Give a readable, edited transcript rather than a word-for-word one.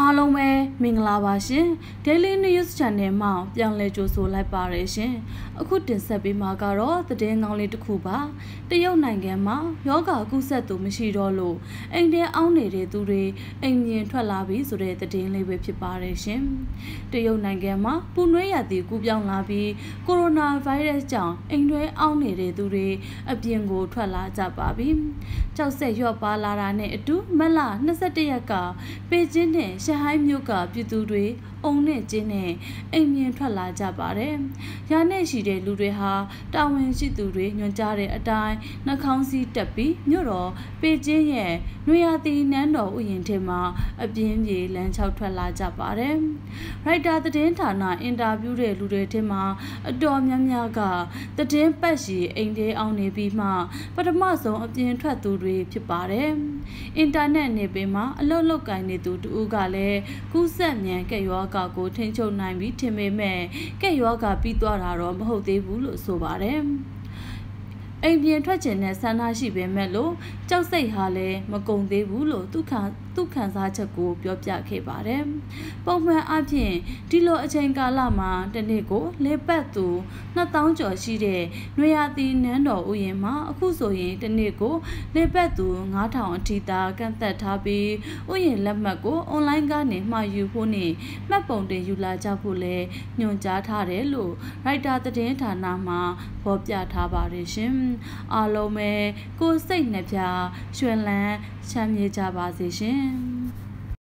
အားလုံးပဲမင်္ဂလာပါရှင် Daily News Channel မှာပြန်လည်ကြိုဆိုလိုက်ပါရရှင်အခုတင်ဆက်ပေးမှာကတော့သတင်းကောင်းလေးတစ်ခုပါတရုတ်နိုင်ငံမှာယောဂကုသသူမရှိတော့လို့အိမ်ထဲအောင်းနေတဲ့သူတွေအိမ်ပြင်ထွက်လာပြီဆိုတဲ့သတင်းလေးပဲဖြစ်ပါတယ်ရှင်တရုတ်နိုင်ငံမှာပူနွေးရသည်ကူးပြောင်းလာပြီးကိုရိုနာဗိုင်းရပ်စ်ကြောင့်အိမ်ထဲအောင်းနေတဲ့သူတွေအပြင်ကိုထွက်လာကြပါပြီကြောက်ဆက်ရော့ပါလာတာနဲ့အတူမလ21ရက်ကပေကျင်းနဲ့ရှဟိုင်းမြို့ကပြည်သူတွေအုံနဲ့ကျင်းနဲ့အိမ်ပြင်ထွက်လာကြပါတယ်။ရာနဲ့ရှိတဲ့လူတွေဟာတာဝန်ရှိသူတွေညွှန်ကြားတဲ့အတိုင်းနှာခေါင်းစည်းတက်ပြီးမြို့တော်ပေကျင်းရဲ့နွေရာသီနန်းတော်ဥယျာဉ်ထဲမှာအပြင်းပြေလမ်းလျှောက်ထွက်လာကြပါတယ်။ရိုက်တာသတင်းဌာနအင်တာဗျူးတဲ့လူတွေထဲမှာအတော်များများကသတင်းပတ်ရှိအိမ်ထဲအောင်နေပြီးမှပထမဆုံးအပြင်ထွက်သူတွေဖြစ်ပါတယ်။အင်တာနက်နေပင်မှာအလုပ်လုပ်ကိုင်နေသူတူကလည်းကူးစက်မြန်ကဲ့ရောဂါကိုထိန်းချုပ်နိုင်ပြီးထင်ပေမဲ့ကဲ့ရောဂါပြီးသွားတာတော့မဟုတ်သေးဘူးလို့ဆိုပါတယ်အိမ်ပြင်ထွက်ခြင်းနဲ့ဆန္ဒရှိပေမဲ့လို့ကြောက်စိတ်ဟာလည်းမကုံသေးဘူးလို့သူခံစားချက်ကိုပြောပြခဲ့ပါတယ်။ပုံမှန်အဖြစ်ဒီလိုအချိန်ကာလမှာတစ်နေ့ကိုလေပတ်သူ2000ကျော်ရှိတဲ့နွေရာသီနန်းတော်ဥယျာဉ်မှာအခုဆိုရင်တစ်နေ့ကိုလေပတ်သူ9000အထိသာကန့်သက်ထားပြီးဥယျာဉ်လက်မှတ်ကိုအွန်လိုင်းကနေမှာယူဖို့နဲ့မှတ်ပုံတင်ယူလာကြဖို့လည်းညွှန်ကြားထားတယ်လို့ရိုက်တာသတင်းဌာနမှဖော်ပြထားပါတယ်ရှင်။အားလုံးပဲကိုယ်စိတ်နှပြရွှင်လန်းချမ်းမြေ့ကြပါစေရှင်။